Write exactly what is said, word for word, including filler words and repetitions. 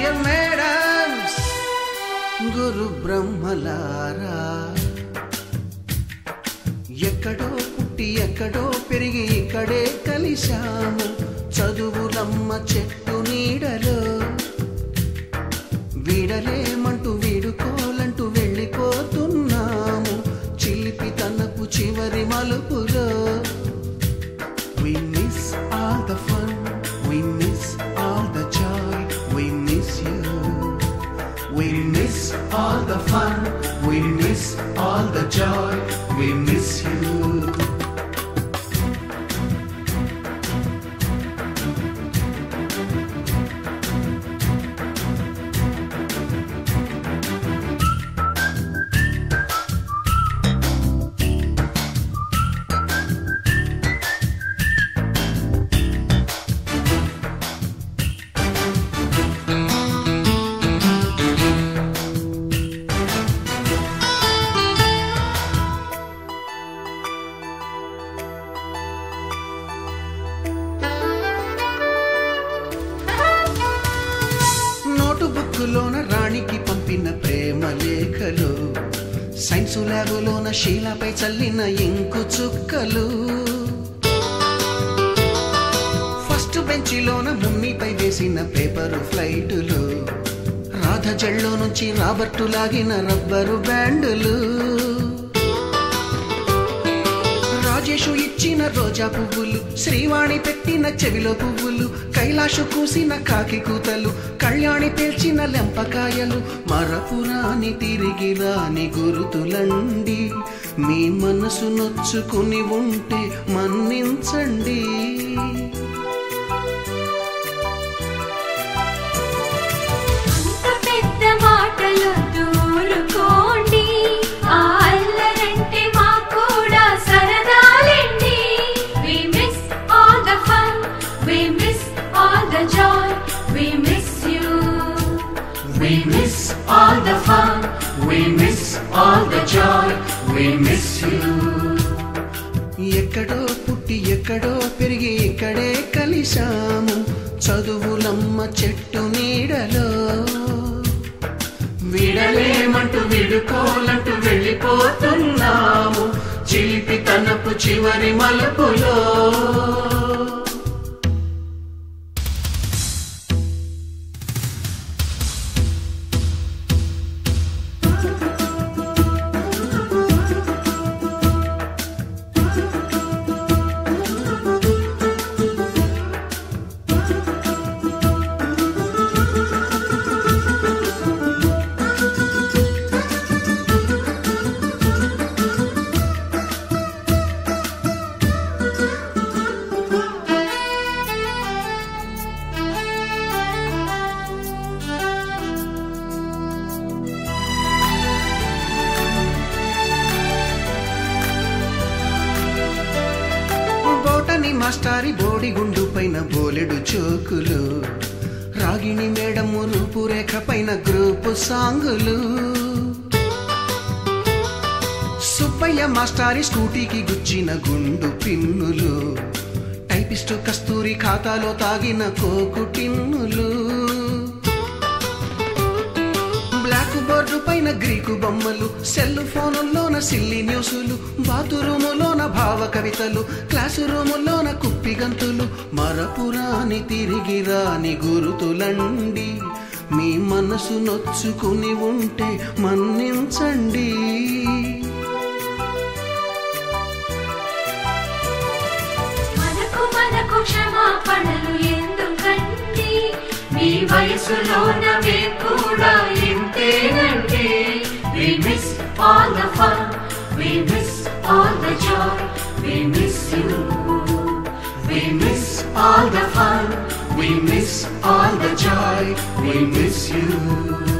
Dear madams గురు బ్రహ్మలారా ఎక్కడో పుట్టి ఎక్కడో పెరిగి ఇక్కడే కలిశాము చదువులమ్మ చెట్టు నీడలో వీడలేమంటూ వీడుకోలంటూ వెళ్ళిపోతున్నాము చిలిపి తనపు చివరి మలుపులో We miss all the fun, we miss all the joy, we miss you. We miss all the fun, we miss all the joy, we miss you. బుక్కులోన రాణికి పంపిన ప్రేమ లేఖలు సైన్సు ల్యాబులోన శీలపై చల్లిన ఇంకు చుక్కలు ఫస్ట్ బెంచిలోన మున్నిపై వేసిన పేపరు ఫ్లైటులు రాధ జల్లో నుంచి రాబర్టు లాగిన rubber బ్యాండులు Rajesh ఇచ్చిన రోజా పువ్వులు శ్రీవాణి పెట్టిన చెవిలో పువ్వులు కైలాషు కూసిన కాకి కూతలు కళ్యాణి పేల్చిన లెంపకాయలు మరపురాని తిరిగి రాని గురుతులండి మీ మనసు నొచ్చుకుని ఉంటే మన్నించండి We miss all the fun, we miss all the joy, we miss you. ఎక్కడో పుట్టి ఎక్కడో పెరిగి ఇక్కడే కలిశాము చదువులమ్మ చెట్టు నీడలో వీడలేమంటూ వీడుకోలంటూ వెళ్ళిపోతున్నాము చిలిపి తనపు చివరి మలుపులో మాస్టారి బోడిగుండు పైన బోలెడు చోకులు రాగిణి మేడము రూపురేఖ పైన గ్రూపు సాంగులు సుబ్బయ్య మాస్టారి స్కూటీకి గుచ్చిన గుండు పిన్నులు టైపిస్టు కస్తూరి ఖాతాలో తాగిన కోకు టిన్నులు బ్లాక్ బోర్డు పైన గ్రీకు బొమ్మలు సెల్ ఫోనుల్లోన సిల్లి న్యూసులు బాతురూములోన భావ కవితలు క్లాసు రూములోన కుప్పి గంతులు మరపురాని తిరిగి రాని గురుతులండి మీ మనసు నొచ్చుకుని ఉంటే మన్నించండి మనకు మనకు క్షమాపణలు ఎందుకండి మీ వయసులోన వే కూడా ఇంతేనండి We miss all the fun, we miss all the joy, we miss you. We miss all the fun, we miss all the joy, we miss you.